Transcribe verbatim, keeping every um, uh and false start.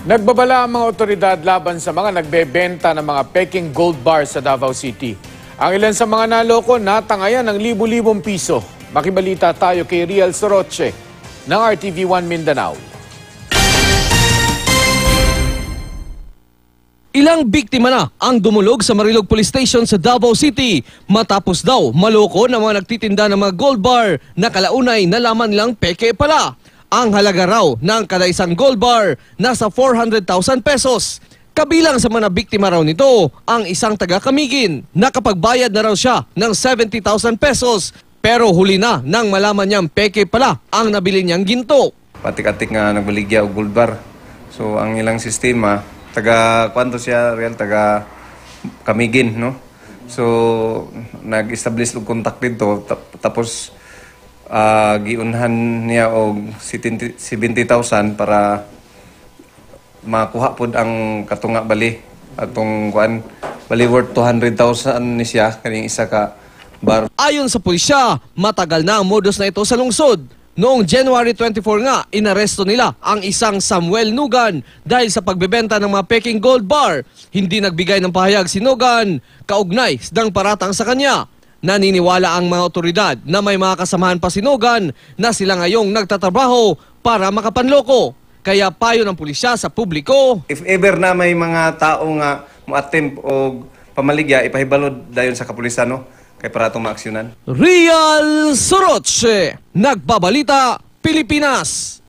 Nagbabala ang mga otoridad laban sa mga nagbebenta ng mga peking gold bar sa Davao City. Ang ilan sa mga naloko natangayan ng libu-libong piso. Makibalita tayo kay Rial Soroche ng R T V one Mindanao. Ilang biktima na ang dumulog sa Marilog Police Station sa Davao City matapos daw maloko ng mga nagtitinda ng mga gold bar na kalaunay nalaman nilang peke pala. Ang halaga raw ng kada isang gold bar nasa four hundred thousand pesos. Kabilang sa mga biktima raw nito ang isang taga-Camiguin. Nakapagbayad na raw siya ng seventy thousand pesos pero huli na nang malaman niyang peke pala ang nabili niyang ginto. Patik-atik nga nagbaligya og gold bar. So ang ilang sistema taga kwanto siya real taga Camiguin, no? So nag-establish og contact dito tapos uh, giunhan niya og seventy thousand para makuha pod ang katunga bali atong kuan bali worth two hundred thousand ni siya kaning isa ka bar. Ayon sa pulisya, matagal na ang modus na ito sa lungsod. Noong January twenty-four nga, inaresto nila ang isang Samuel Nugan dahil sa pagbebenta ng mga peking gold bar. Hindi nagbigay ng pahayag si Nugan kaugnay ng paratang sa kanya. Naniniwala ang mga otoridad na may mga kasamahan pa si Nugan na sila ngayong nagtatrabaho para makapanloko. Kaya payo ng pulisya sa publiko. If ever na may mga tao nga mo-attempt og pamaligya, ipahibalod dayon sa kapulisan, no? Kay para itong maaksyonan. Rial Soroche, Nagbabalita, Pilipinas.